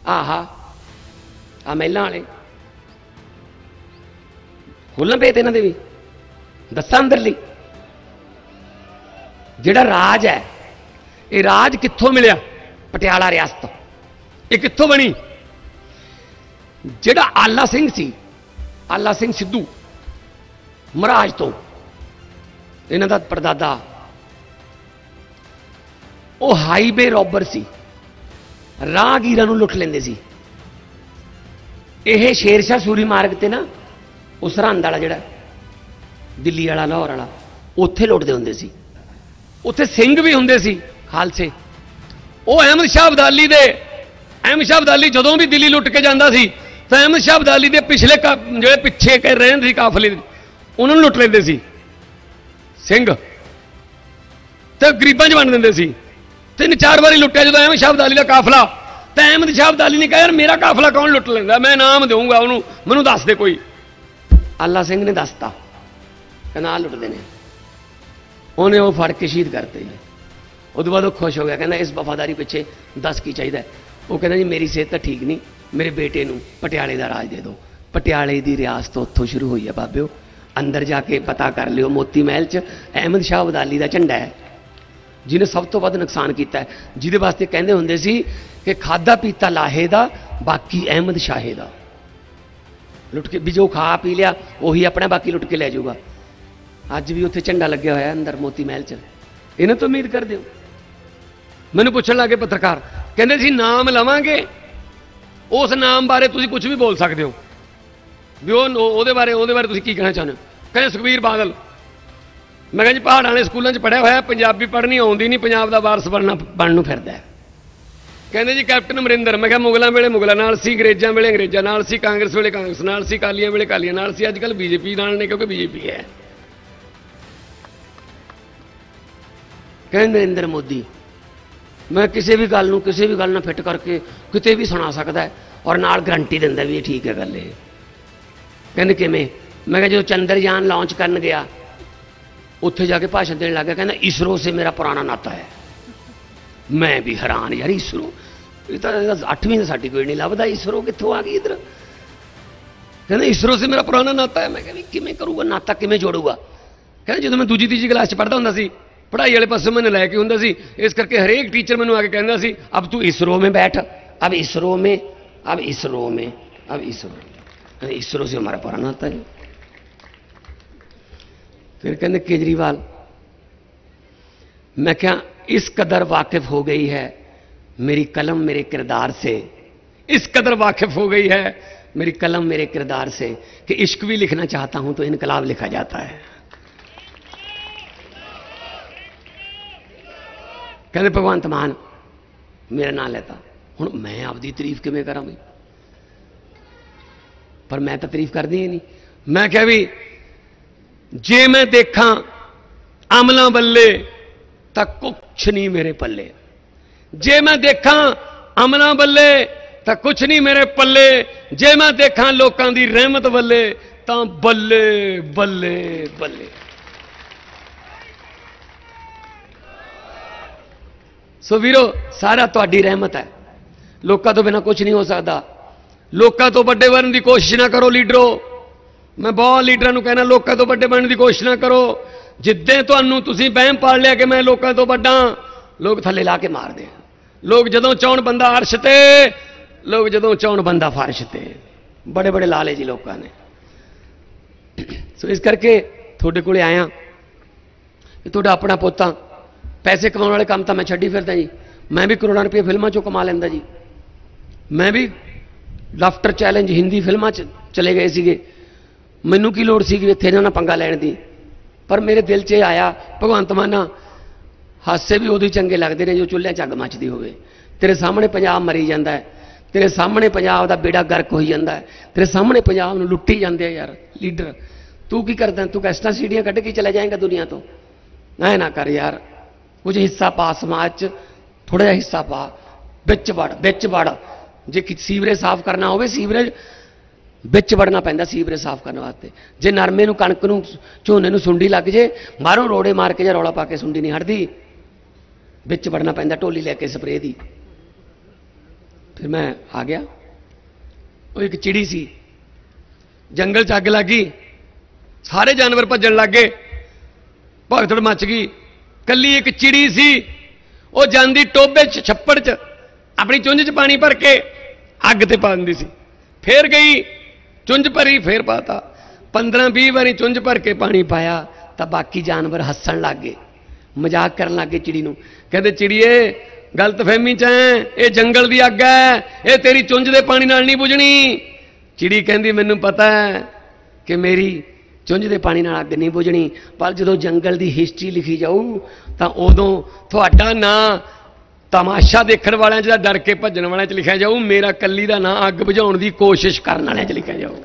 आहा आ महलों वाले खोलना पे इन्होंने भी दसा अंदरली जिहड़ा राज है ये राज कित्थों मिलिया पटियाला रियासत ये कित्थों बनी जिहड़ा आला सिंह सी आला सिंह सिद्धू महाराज तो इन्हां दा परदादा वो हाईवे रॉबर सी राहगीरां नूं लुट लैंदे सी यह शेरशाह सूरी मार्ग ते ना उस सरहंद वाला जिहड़ा दिल्ली वाला लाहौर वाला उत्थे लुटदे हुंदे सी उत्थे सिंह भी हुंदे सी खालसे वो अहमद शाह अब्दाली दे अहमद शाह अब्दाली जदों भी दिल्ली लुट के जांदा सी तो अहमद शाह अब्दाली दे पिछले जिहड़े पिछे के रहंदे सी काफले उन्हां नूं लुट लैंदे सी सिंह ते गरीबां च वंड दिंदे सी 3-4 बारी लुटिया जो अहमद शाह अब्दाली का काफला तो अहमद शाह अब्दाली ने कहा यार मेरा काफला कौन लुट लेंदा मैं नाम दूंगा उन्होंने मैनू दस दे कोई आला सिंह ने दसता कहना लुटते हैं उन्हें वो फड़ के शहीद करते जी उस बाद खुश हो गया कहना इस वफादारी पिछे दस की चाहिए वो कहना जी मेरी सेहत तो ठीक नहीं मेरे बेटे नूं पटियाले का राज दे दो पटियाले की रियासत उत्थों शुरू हुई है बाबेओ अंदर जाके पता कर लियो मोती महल च अहमद शाह अब्दाली का झंडा है जिन्हें सब तो वध नुकसान किया है जिहदे वास्ते कहंदे हुंदे सी कि खादा पीता लाहे दा बाकी अहमद शाहे दा लुट के भी जो खा पी लिया वही अपना बाकी लुट के लै जाऊगा अज भी उत्थे झंडा लग्या होया अंदर मोती महल च इन्हां तो उम्मीद कर दिओ मैनूं पुछण लगे पत्रकार कहंदे सी नाम लवांगे उस नाम बारे तुसीं कुछ भी बोल सकते हो भी ਉਹਦੇ ਬਾਰੇ ਤੁਸੀਂ ਕੀ ਕਹਿਣਾ ਚਾਹੁੰਦੇ ਹੋ ਕਹਿੰਦੇ ਸੁਖਬੀਰ ਬਾਦਲ मैं कहा जी पहाड़ वाले स्कूलों पढ़िया होया पंजाबी पढ़नी आउंदी नहीं पंजाब का वारस बनन नूं फिरदा है कहंदे जी कैप्टन अमरिंदर मैं कहा मुगलों वेले मुगलों नाल सी अंग्रेजों वेले अंग्रेजों नाल सी कांग्रेस वेले कांग्रेस नाल सी कालियां वेले कालियां नाल सी अजकल बीजेपी नाल ने क्योंकि बीजेपी है कहंदे नरेंद्र मोदी मैं किसी भी गल नूं किसी भी गल नाल फिट करके किते भी सुना सकदा है और नाल गारंटी दिंदा भी ये ठीक है गल कहंदे किवें मैं कहा जो चंद्रयान लॉन्च करन गया उत्थे जाके भाषण देने लग गया कहना इसरो से मेरा पुराना नाता है मैं भी हैरान यार इसरो ये तो 8वीं का सर्टिफिकेट नहीं लभदा इसरो कित्थों आ गई इधर कहना इसरो से मेरा पुराना नाता है मैं कहा किवें करूँगा नाता किवें जोड़ूगा कहना जो मैं दूजी तीजी क्लास पढ़ता हुंदा सी पढ़ाई वाले पासों मैंने लैके हुंदा सी इस करके हरेक टीचर मैनूं आके कहंदा सी अब तू इसरो में बैठ अब इसरो में अब इसरो में अब इसरो इसरो से हमारा पुराना नाता है फिर कहते केजरीवाल मैं क्या इस कदर वाकिफ हो गई है मेरी कलम मेरे किरदार से इस कदर वाकिफ हो गई है मेरी कलम मेरे किरदार से कि इश्क भी लिखना चाहता हूं तो इनकलाब लिखा जाता है कहते भगवंत मान मेरा नाम लेता हुण मैं आपकी तारीफ किवें करा भाई पर मैं तो तारीफ करदी ही नहीं मैं क्या भी जे मैं देखा अमला बल्ले तो कुछ नहीं मेरे पल्ले जे मैं देखा अमला बल्ले तो कुछ नहीं मेरे पल्ले जे मैं देखा लोगों की रहमत बल्ले तो बल्ले बल्ले बल्ले सो वीरो सारा तुहाडी रहमत है लोगों तो बिना कुछ नहीं हो सकता लोगों तो बड़े बनने की कोशिश ना करो लीडरो मैं बहुत लीडर कहना लोगों तो बड़े बनने की कोशिश ना करो जिद्दे तुसीं बहम पाल लिया कि मैं लोगों तो बड़ा लोग थले ला के मार दे लोग जदों चाहण बंदा अर्श ते लोग जदों चाहण बंदा फर्श ते बड़े बड़े लाले जी लोगों ने सो इस करके थोड़े को आया थोड़ा अपना पोता पैसे कमाने वाले काम तो मैं छड्डी फिरदा जी मैं भी करोड़ों रुपये फिल्मों चों कमा लैंदा जी मैं भी लाफ्टर चैलेंज हिंदी फिल्मों चले गए सीगे मैनू की लोड़ सी इत्थे इन्हां नाल पंगा लैण दी पर मेरे दिल च आया भगवंत माना हासे भी उदों चंगे लगते हैं जो चुल्हे च अग मचदी होवे तेरे सामने पंजाब मरी जाता है तेरे सामने पंजाब का बेड़ा गर्क हो जाता है तेरे सामने पंजाब नूं लुट्टी जाते हैं यार लीडर तू की करदा तू कैसटा सीढ़ियां कढ़ के चला जाएगा दुनिया तो ऐ ना कर यार कुछ हिस्सा पा समाज च थोड़ा जिहा हिस्सा पा बिच वड़ जे सीवरेज साफ करना हो सीवरेज बिच वड़ना पैंदा सीवरेज साफ करने वास्ते जे नरमे नूं कणक नूं झोने नूं सुंडी लग जे बाहरों रोड़े मार के जां रौला पा के सुंडी नहीं हटदी बिच वड़ना पैंदा ढोली लैके स्प्रे दी फिर मैं आ गया। वो एक चिड़ी सी, जंगल च अग लग गई, सारे जानवर भजन लग गए, भगदड़ मच गई। कली एक चिड़ी सी, वो जांदी टोबे च छप्पड़ च अपनी चुंझ च पानी भर के अग ते पा दिंदी सी, फिर गई चुंझ भरी, फिर पाता। 15-20 बारी चुंझ भर के पानी पाया तो बाकी जानवर हसन लग गए, मजाक करन लग गए चिड़ी नूं। कहते चिड़िए गलतफहमी च है, ये जंगल की अग है, ये तेरी चुंझ दे पानी नाल नहीं बुझनी। चिड़ी कहती मैनूं पता है कि मेरी चुंझ दे पानी नाल अग नहीं बुझनी, पर जदों जंगल की हिस्ट्री लिखी जाऊ तो उदों तुहाडा नां तमाशा देखण वालियां च, डर के भजन वालियां च लिखा जाऊ, मेरा कली का नां अग बुझाउण की कोशिश करन वालियां च लिखा जाऊ।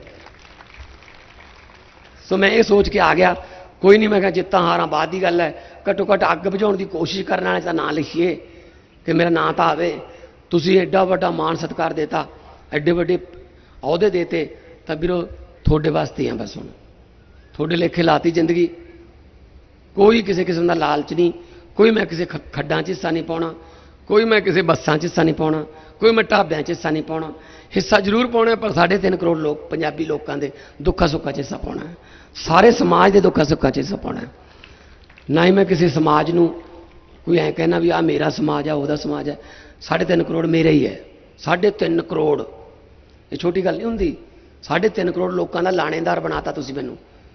सो मैं ये सोच के आ गया, कोई नहीं, मैं कहा जित्तां हारां बाद की गल है, घट्टो घट्ट अग बुझाउण की कोशिश करने वाले का नां लिखिए कि मेरा नां तो आवे। तुसीं एडा वड्डा मान सत्कार देता, एडे वड्डे अहुदे देते, तो वीरो थोड़े वास्ते हैं, बस हुण थोड़े लेखे लाती जिंदगी। कोई किसी किस्म का लालच नहीं, कोई मैं किसी खड्डां च हिस्सा नहीं पाउणा, कोई मैं किसी बसां च हिस्सा नहीं पाउणा, कोई मैं ढाबियां च हिस्सा नहीं पाउणा। हिस्सा जरूर पाउणा, पर 3.5 करोड़ लोग पंजाबी लोगों के दुखा सुखा च हिस्सा पाउणा है, सारे समाज के दुखा सुखा च हिस्सा पाउणा है। ना ही मैं किसी समाज नूं कोई ऐ कहना भी आ मेरा समाज है, वह समाज है। 3.5 करोड़ मेरा ही है, 3.5 करोड़, ये छोटी गल नहीं होंदी। 3.5 करोड़ लोगों का लाणेदार बनाता तुसीं मैनूं।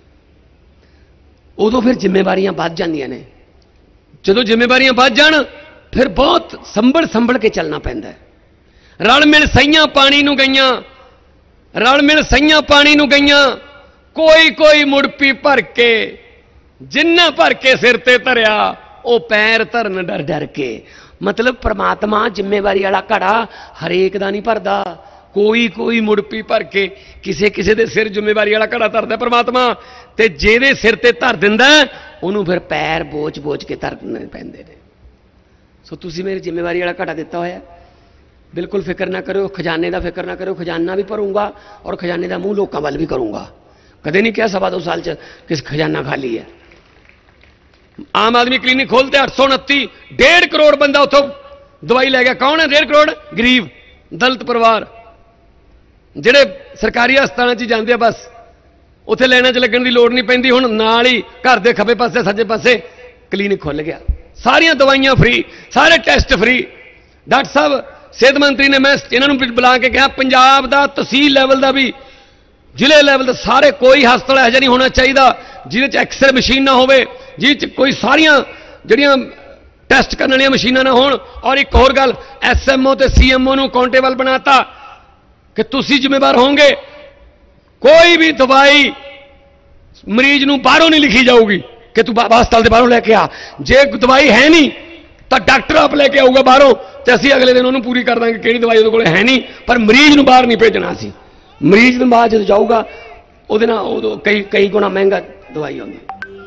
उदों फिर जिम्मेवारियां बढ़ जांदियां ने, जदों जिम्मेवारियां बढ़ जाण फिर बहुत संभल के चलना पैंदा है। रल मिल सईयां पानी नूं गईयां, रल मिल सईयां पानी नूं गईयां, कोई कोई मुड़पी भर के, जिन्ना भर के सिर ते धरिया वो पैर धरन डर डर के। मतलब परमात्मा जिम्मेवारी वाला घड़ा हरेक दा नहीं भरदा, कोई कोई मुड़पी भर के किसे किसे दे सिर जिम्मेवारी वाला घड़ा धरदा परमात्मा, ते जेदे सिर ते धर दिंदा उहनूं फिर पैर बोझ बोझ के धरने पैंदे ने। सो तुसीं मेरी जिम्मेवारी वाला घड़ा दिता होया, बिल्कुल फिक्र ना करो, खजाने का फिक्र ना करो, खजाना भी भरूंगा और खजाने का मूँह लोगों वाल भी करूंगा। कदे नहीं कहा 2.25 साल च किस खजाना खाली है। आम आदमी क्लीनिक खोलते 829, 1.5 करोड़ बंदा उतों दवाई लै गया। कौन है 1.5 करोड़? गरीब दलित परिवार, ਜਿਹੜੇ सरकारी ਹਸਪਤਾਲਾਂ 'ਚ ਜਾਂਦੇ ਆ, बस ਉੱਥੇ ਲਾਈਨਾਂ 'ਚ ਲੱਗਣ ਦੀ ਲੋੜ नहीं ਪੈਂਦੀ। ਹੁਣ ਨਾਲ ਹੀ घर ਦੇ ਖੱਬੇ ਪਾਸੇ ਸੱਜੇ ਪਾਸੇ क्लीनिक खुल गया, सारियां दवाइयां फ्री, सारे टेस्ट फ्री। डॉक्टर साहब सेहत मंत्री ने, मैं इन्होंने बुला के कहा पंजाब का तहसील लैवल का भी जिले लैवल का सारे कोई हस्पताल ऐसा नहीं होना चाहिए जिहदे एक्सरे मशीन ना होवे, जिस कोई सारियां जड़ियां टेस्ट करने वाली मशीनां ना होण। और एक होर गल, SMO ते CMO नूं अकाउंटेबल बनाता कि तुसीं जिम्मेवार होंगे, कोई भी दवाई मरीज नूं बाहरों नहीं लिखी जाऊगी कि तू हस्पताल के बाहरों लैके आ। जे दवाई है नहीं तो डॉक्टर आप लैके आऊगा बाहरों, तो असीं अगले दिन उन्होंने पूरी कर देंगे कि दवाई उहदे कोल है नहीं, पर मरीज नूं बाहर नहीं भेजना। असीं मरीज नूं बाहर जो जाऊगा उहदे नाल उदों कई गुणा महंगा दवाई आउंदी।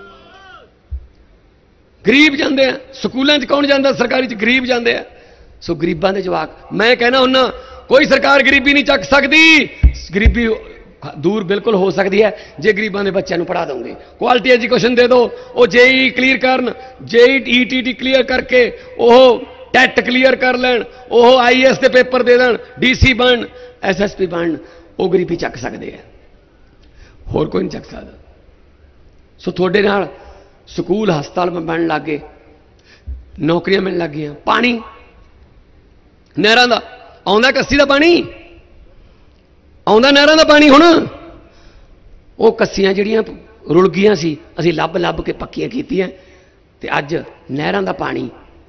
गरीब जाते हैं स्कूलों कौन जाता? सरकारी गरीब जाते हैं। सो गरीबों के जवाक, मैं कहना हुन्ना कोई सरकार गरीबी नहीं चक सकती। गरीबी दूर बिल्कुल हो सकती है जे गरीबों के बच्चों पढ़ा दोगे, क्वालिटी एजुकेशन दे दो, वो JEE क्लीयर करन, JEE ETT क्लीयर करके वो टैट क्लीयर कर लैन, वो IAS के पेपर दे दें, DC बन, SSP बन, वो गरीबी चक सकते हैं, होर कोई नहीं चक सकता। सो थोड़े नाल स्कूल हस्पताल बन लग गए, नौकरियां मिलने लग गई। पानी नहरां दा आउंदा, कस्सी दा पानी आउंदा, नहरां दा पानी। हुण वो कस्सियां जिहड़ियां रुल गईयां सी, असीं लभ लभ के पक्कियां कीतियां, ते अज नहरां दा पानी,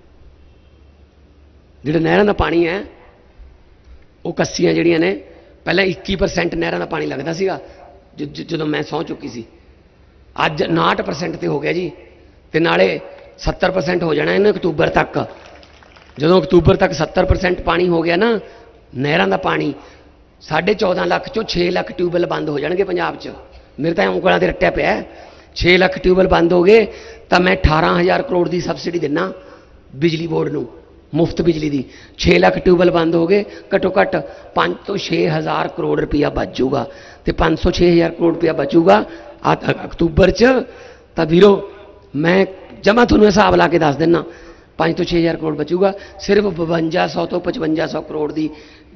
जिहड़ा नहरां दा पानी है, वो कस्सियां जिहड़ियां ने, पहले 21% नहरां दा पानी लगदा सीगा जदों मैं सौं चुकी सी, अज 59% ते हो गया जी, ते नाले 70% हो जाना इन्हें अक्तूबर तक। जदों अक्तूबर तक 70% पानी हो गया ना नहरां दा पानी, 14.5 लाख चों 6 लाख ट्यूबवैल बंद हो जाएंगे पंजाब च। मेरे तो ਉਂਗਲਾਂ ਤੇ ਰੱਟਿਆ ਪਿਆ 6 लाख ट्यूबवैल बंद हो गए तो मैं 18,000 करोड़ की सबसिडी देना बिजली बोर्ड नूं, मुफ्त बिजली की। 6 लाख ट्यूबवैल बंद हो गए, घट्टो घट्ट 5 तो 6,000 करोड़ रुपया बच जूगा, तो 500 6,000 करोड़ रुपया बचूगा अक्तूबर च। तो वीरो मैं जमा थोड़ा हिसाब ला के दस देना, 5 तो 6,000 करोड़ बचूगा। सिर्फ 5200 तो 5500 करोड़ की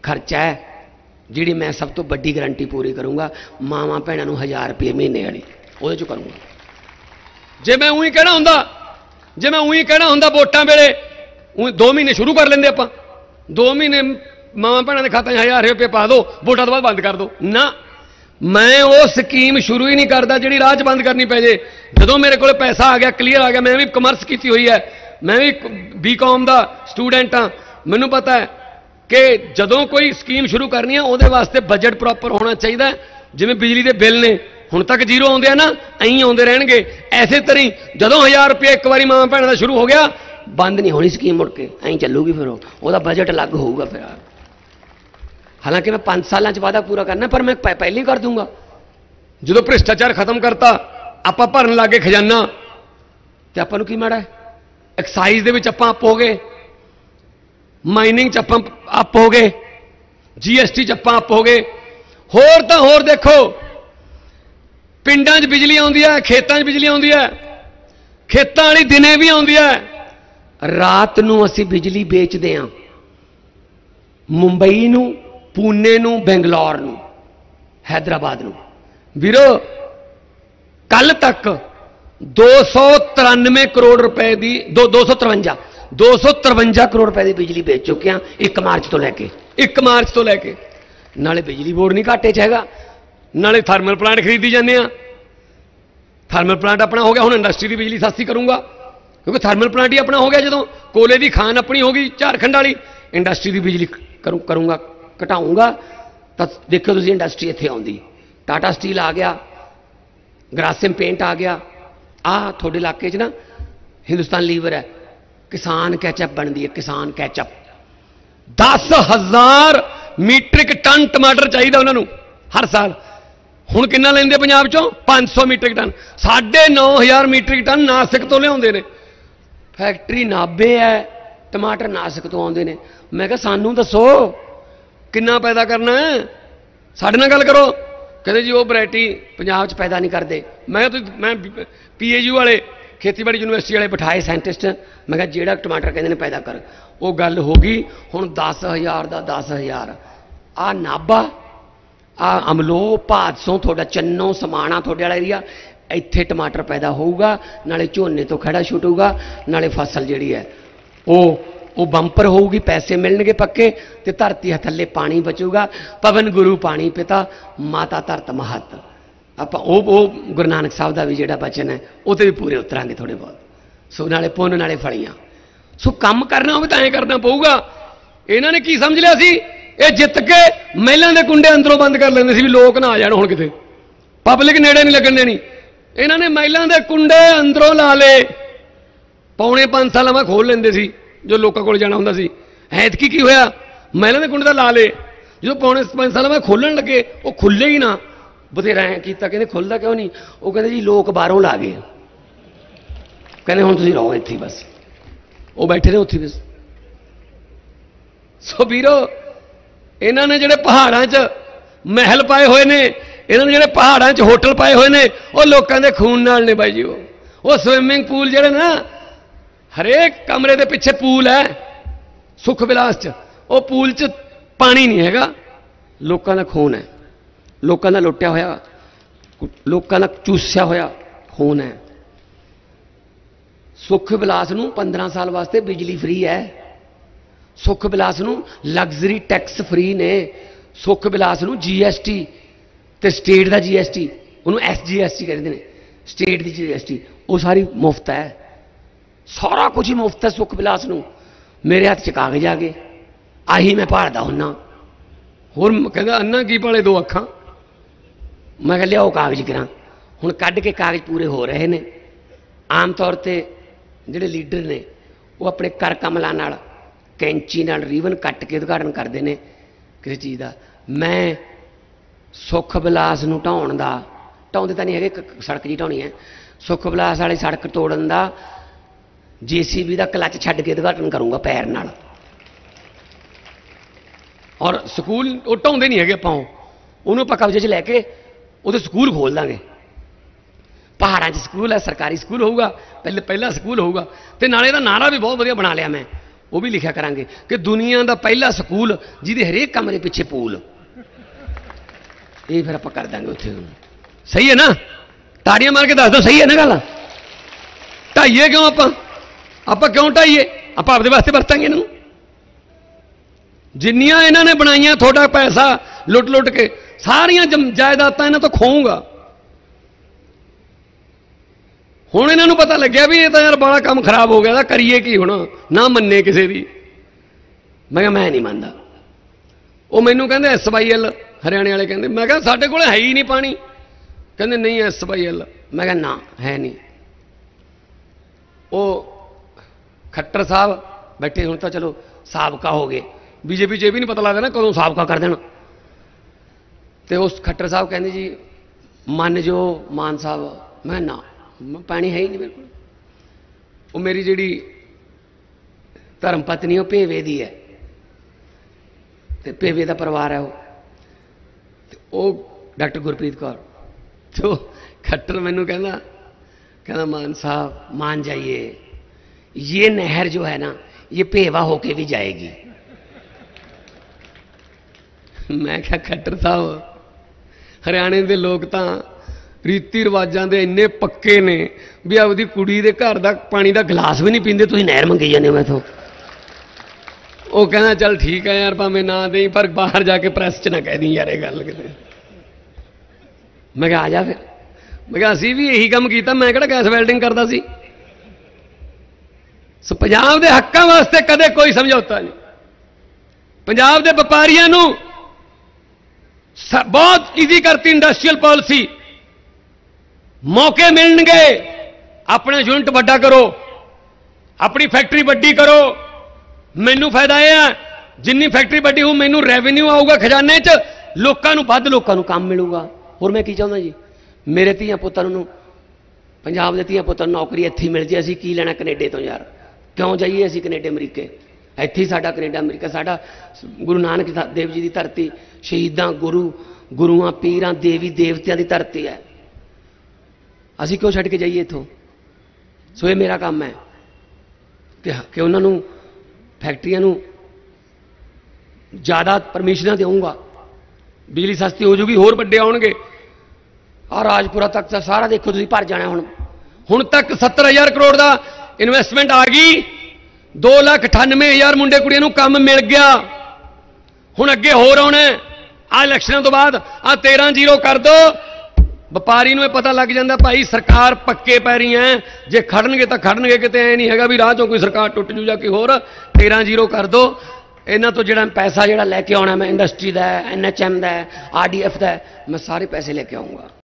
खर्चा है जी मैं सब तो वड्डी गारंटी पूरी करूँगा, मावां भैणां नूं 1000 रुपये महीने वाली वो चो करूँगा। जे मैं उही कहना हुंदा, जे मैं उही कहना हुंदा वोटां वेले 2 महीने शुरू कर लेंदे आपां, 2 महीने मावां भैणां दे खाते 1000 रुपये पा दो, वोटां तो बाद बंद कर दो ना। मैं वो स्कीम शुरू ही नहीं करता जिहड़ी राह च बंद करनी पै जे। जदों मेरे को पैसा आ गया, क्लीयर आ गया, मैं भी कमर्स की हुई है, मैं भी BCom का स्टूडेंट हाँ, मैनूं पता है कि जदों कोई स्कीम शुरू करनी है उहदे वास्ते बजट प्रॉपर होना चाहिए। जिवें बिजली के बिल ने हुण तक जीरो आउंदे आ ना, ऐं आउंदे रहणगे। ऐसे तरह जदों 1000 रुपये एक बारी मां भैणां दा शुरू हो गया, बंद नहीं होनी स्कीम, मुड़ के ऐं चलूगी, फिर उहदा बजट अलग होऊगा। फिर हालांकि मैं 5 साल वादा पूरा करना, पर मैं पहले ही कर दूंगा। जो भ्रिष्टाचार खत्म करता, आप भरन लगे खजाना, तो आपको की माड़ा है। एक्साइज दे विच आपां अप हो गए, माइनिंग च आपां अप हो गए, GST च आपां अप हो गए। होर तां होर देखो, पिंडां 'च बिजली आउंदी है, खेतां 'च बिजली आउंदी है, खेतां वाली दिने भी आउंदी है, रात नूं असीं बिजली बेचदे हां मुंबई नूं, पूने नूं, बेंगलौर नूं, हैदराबाद नूं। वीरो कल तक 293 करोड़ रुपए की 253 करोड़ रुपए की बिजली बेच चुके हैं 1 मार्च तो लैके 1 मार्च तो लैके। नाले बिजली बोर्ड नहीं घाटे च हैगा, नाले थर्मल प्लांट खरीदी जाने। थर्मल प्लांट अपना हो गया, हुण इंडस्ट्री की बिजली सस्ती करूंगा, क्योंकि थर्मल प्लांट ही अपना हो गया। जो कोले की खान अपनी होगी झारखंड वाली, इंडस्ट्री की बिजली करूंगा, घटाऊंगा, तो देखो तुम इंडस्ट्री इत्थे आउंदी। टाटा स्टील आ गया, ग्रासिम पेंट आ गया, थोड़े इलाके च ना हिंदुस्तान लीवर है, किसान कैचअप बनती है, किसान कैचअप। 10,000 मीट्रिक टन टमाटर चाहिए उन्होंने हर साल। हुण कितना लेंदे पंजाब चों? 500 metric tonne. 9,500 metric tonne Nashik तो लियाउंदे ने। फैक्ट्री नाभे है, टमाटर नासिक तो आउंदे ने। मैं कहा सानू दसो कितना पैदा करना है, साडे नाल गल करो। कहते जी वो वैरायटी पंजाब च पैदा नहीं करते। मैं PAU वाले खेतीबाड़ी यूनिवर्सिटी वाले बिठाए साइंटिस्ट, मैं कहा जेड़ा टमाटर कहते हैं पैदा कर। वो गल हो गई। हुण 10,000 का 10,000 आ नाभा, आ अमलो, भादसों, थोड़ा चन्नों, समाणा थोड़े वाला एरिया, इत्थे टमाटर पैदा होगा, नाले झोने तो खड़ा छुटूगा, नाले फसल जिहड़ी है वो बंपर होगी, पैसे मिलणगे पक्के, ते धरती थल्ले पानी बचूगा। पवन गुरु पानी पिता, माता धरत महत। आप गुरु नानक साहब का भी जिहड़ा बचन है वो भी पूरे उतरांगे थोड़े बहुत। सो नाले पुन नाले फलियां। सो काम करना हो तो ऐ करना पऊगा। इन्होंने की समझ लिया सी, ये जित के महिलाओं के कुंडे अंदरों बंद कर लेंदे सी भी लोग ना आ जाण हुण किते, पब्लिक नेड़े नहीं लगन देनी। इन्होंने महिलाओं के कुंडे अंदरों ला ले, पौने 5 साल मैं खोल लेंदे सी जो लोगों को जाना होंदा सी। ऐतकी की होया, महिलाओं के कुंडे तो ला ले, जो पौने 5 साल मैं खोलन लगे वो खुले ही ना। बथेरा ऐ कीता, कहंदे खुलदा क्यों नहीं? वो कहंदे जी लोग बाहरों ला गए, कहंदे हुण तुसीं रहो इत्थे बस। वो बैठे ने उत्थे बस। सो वीरो इन्होंने जिहड़े पहाड़ां च महल पाए हुए ने, इन्होंने जिहड़े पहाड़ां च होटल पाए हुए ने, वो लोगों के खून नाल ने बाई जी। वो स्विमिंग पूल जिहड़े ना, हरेक कमरे के पिछे पूल है सुख विलास च, वो पूल च पानी नहीं हैगा, लोगों का खून है, लोगों का लुटिया होया, लोगों का चूसिया होया खून है। सुख विलास नूं 15 साल वास्ते बिजली फ्री है, सुख विलास नूं लग्जरी टैक्स फ्री ने, सुख विलास नूं GST ते स्टेट का GST, उन्होंने SGST कहते हैं, स्टेट की GST, वो सारी मुफ्त है, सारा कुछ ही मुफ्त है सुख विलास नूं। मेरे हाथ च कागज आ गए, आही मैं भालदा हुन्ना। होर कहंदा अन्ना की भाले 2 अखां, मैं कह लियाओ कागज करा। हुण कढ के कागज पूरे हो रहे हैं। आम तौर पर जिहड़े लीडर ने वो अपने कर कमलां नाल कैंची नाल रीवन कट के उद्घाटन करते हैं किसी चीज़ का। मैं सुख विलास नूं ढाउण दा, ढाउंदे तां नहीं है, सड़क जी ढाउणी है, सुख विलास वाली सड़क तोड़न दा JCB का क्लच छड्ड के उद्घाटन करूँगा पैर नाल। और स्कूल वो ढाउंदे नहीं है, आपां उन्होंने आपां कब्जे च लैके वो स्कूल खोल देंगे। पहाड़ों च स्कूल है, सरकारी स्कूल होगा, पहला स्कूल होगा, तो नाले का नारा भी बहुत वधिया बना लिया मैं, वो भी लिखा करांगे कि दुनिया का पहला स्कूल जिहदे हरेक कमरे पिछे पूल, ये फिर आप कर देंगे उत्थे। सही है ना? ताड़ियां मार के दस दो, सही है ना गल? ढाइए क्यों आप क्यों ढाइए? आप आपदे वास्ते वरतांगे इन्हूं। जिन्नियां इन्हां ने बनाईयां थोड़ा पैसा लुट लुट के सारियां जायदादां इन्हां तो खोऊंगा। हुण इन्हां नूं पता लग्या भी ये तो यार बड़ा काम खराब हो गया, करिए की हुण, ना मन्ने किसी दी। मैं नहीं मनदा। वो मैनूं कहंदे SYL हरियाणे वाले कहंदे, मैं कहा साडे कोल है ही नहीं पानी। कहंदे नहीं SYL, मैं कहा ना है नहीं। वो खट्टर साहब बैठे, हुण तो चलो साबका हो गए, बीजेपी च भी नहीं पता लगता ना कदों साबका कर देना। तो उस खट्टर साहब कहंदे जी मन जो मान साहब, मैं ना पानी है ही नहीं बिल्कुल। वो मेरी जी धर्म पत्नी वो भेवे दी है, तो भेवे का परिवार है वो डॉक्टर गुरप्रीत कौर। तो खट्टर मैनू कहना मान साहब मान जाइए, ये नहर जो है ना ये भेवा होके भी जाएगी। मैं क्या खट्टर साहब, हरियाणे के लोग तो रीति रिवाजों के इन्ने पक्के ने भी आपकी कुड़ी के घर का पानी का गिलास भी नहीं पींदे, तुसीं नहर मंगी जाने मैं तो। वो कहना चल ठीक है यार भावें ना दें पर बाहर जाके प्रेस च ना कह दी यार ये गल किते। मैं कहा आ जा फिर। मैं कहा असीं भी यही काम किया, मैं किहड़ा गैस वेल्डिंग करता सी। सो पंजाब के हक्कां वास्ते कदे कोई समझौता नहीं। पंजाब के व्यापारियों नूं बहुत ईजी करती इंडस्ट्रीयल पॉलिसी, मौके मिलणगे, अपना यूनिट वड्डा करो, अपनी फैक्ट्री वड्डी करो। मैनू फायदा यह है जिन्नी फैक्ट्री वड्डी हो मैनू रेवेन्यू आऊगा खजाने च, लोकां नूं वध लोकां नूं काम मिलूगा। होर मैं की चाहुंदा जी, मेरे धीआं पुत्तां नूं पंजाब दे धीआं पुत्तां नूं नौकरी इत्थे मिल जाए, असीं की लैणा कनेडे तो यार, क्यों जाइए असीं कनेडे अमरीके? इत्थे ही साडा कनेडा अमरीका, साडा गुरु नानक देव जी की धरती, शहीदां गुरुआं पीरां देवी देवतियां की धरती है। असीं क्यों छड्ड के जाइए इत्थों? सो ये मेरा काम है कि उन्होंने फैक्ट्रियां नूं ज़्यादा परमिशनां देऊंगा, बिजली सस्ती हो जूगी, होर वड्डे आउणगे। आ राजपुरा तक तो सारा देखो तुसीं भर जाना। हुण तक 70,000 करोड़ का इन्वेस्टमेंट आ गई, 2,98,000 मुंडे कुड़ियां नूं काम मिल गया। हुण अगे होर आउणा, आ इलैक्शनां तो बाद आ 13-0 कर दो। व्यापारी नूं पता लग जाता भाई सरकार पक्के पैरी है, जे खड़नगे तो खड़नगे, किते ऐ नहीं हैगा भी राह चों कोई सरकार टुट जू जा कोई होर। 13-0 कर दो। इन्हां तो जिहड़ा पैसा जिहड़ा लैके आउणा मैं इंडस्ट्री दा, NHM दा, RDF दा, मैं सारे पैसे लेके आऊँगा।